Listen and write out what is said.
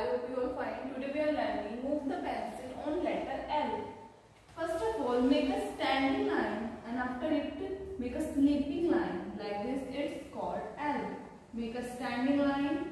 hope you are fine. Today we are learning move the pencil on letter L. First of all, make a standing line and after it make a sleeping line. Like this it's called L. Make a standing line